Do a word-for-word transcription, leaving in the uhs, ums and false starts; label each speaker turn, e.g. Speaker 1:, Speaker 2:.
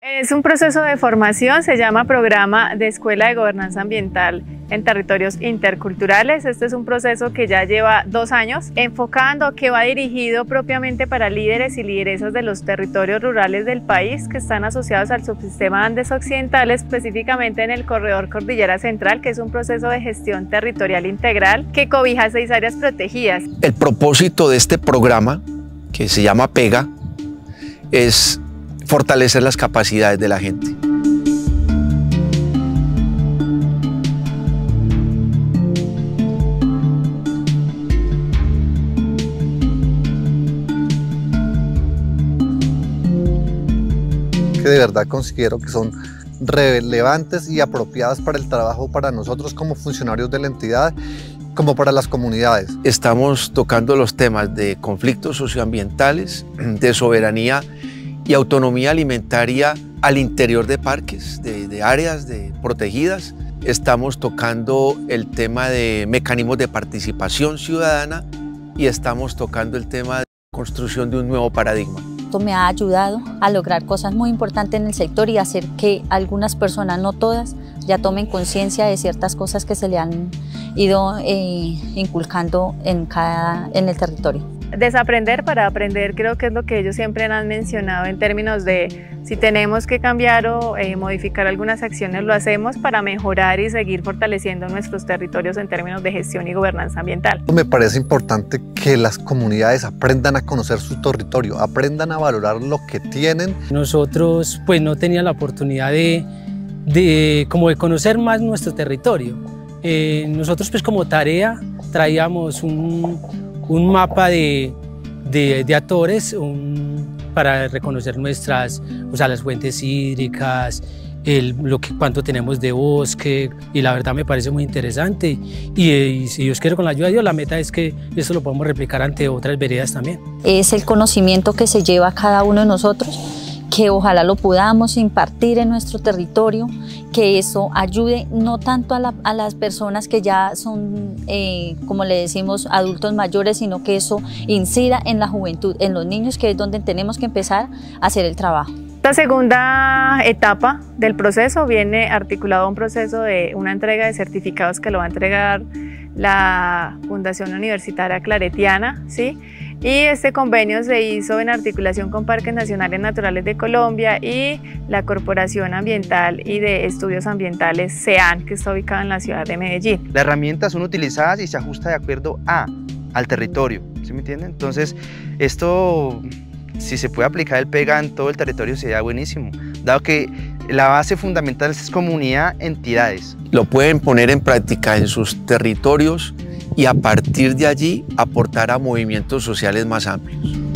Speaker 1: Es un proceso de formación, se llama Programa de Escuela de Gobernanza Ambiental en Territorios Interculturales. Este es un proceso que ya lleva dos años, enfocando, que va dirigido propiamente para líderes y lideresas de los territorios rurales del país que están asociados al subsistema Andes Occidental, específicamente en el corredor Cordillera Central, que es un proceso de gestión territorial integral que cobija seis áreas protegidas.
Speaker 2: El propósito de este programa, que se llama PEGA, es fortalecer las capacidades de la gente.
Speaker 3: Que de verdad considero que son relevantes y apropiadas para el trabajo para nosotros como funcionarios de la entidad, como para las comunidades.
Speaker 2: Estamos tocando los temas de conflictos socioambientales, de soberanía y autonomía alimentaria al interior de parques, de, de áreas de protegidas. Estamos tocando el tema de mecanismos de participación ciudadana y estamos tocando el tema de construcción de un nuevo paradigma.
Speaker 4: Esto me ha ayudado a lograr cosas muy importantes en el sector y hacer que algunas personas, no todas, ya tomen conciencia de ciertas cosas que se le han ido eh, inculcando en, cada, en el territorio.
Speaker 1: Desaprender para aprender, creo que es lo que ellos siempre han mencionado en términos de si tenemos que cambiar o eh, modificar algunas acciones, lo hacemos para mejorar y seguir fortaleciendo nuestros territorios en términos de gestión y gobernanza ambiental.
Speaker 3: Me parece importante que las comunidades aprendan a conocer su territorio, aprendan a valorar lo que tienen.
Speaker 5: Nosotros pues no teníamos la oportunidad de, de, como de conocer más nuestro territorio. Eh, nosotros pues como tarea traíamos un un mapa de, de, de actores un, para reconocer nuestras, o sea, las fuentes hídricas, el, lo que, cuánto tenemos de bosque, y la verdad me parece muy interesante y, y si Dios quiere, con la ayuda de Dios, la meta es que esto lo podamos replicar ante otras veredas también.
Speaker 4: Es el conocimiento que se lleva cada uno de nosotros, que ojalá lo podamos impartir en nuestro territorio, que eso ayude no tanto a, la, a las personas que ya son, eh, como le decimos, adultos mayores, sino que eso incida en la juventud, en los niños, que es donde tenemos que empezar a hacer el trabajo.
Speaker 1: Esta segunda etapa del proceso viene articulado a un proceso de una entrega de certificados que lo va a entregar la Fundación Universitaria Claretiana, ¿sí? Y este convenio se hizo en articulación con Parques Nacionales Naturales de Colombia y la Corporación Ambiental y de Estudios Ambientales CEAN, que está ubicada en la ciudad de Medellín.
Speaker 6: Las herramientas son utilizadas y se ajusta de acuerdo a, al territorio, ¿sí me entienden? Entonces, esto, si se puede aplicar el PEGA en todo el territorio, sería buenísimo, dado que la base fundamental es comunidad, entidades.
Speaker 2: Lo pueden poner en práctica en sus territorios y a partir de allí aportar a movimientos sociales más amplios.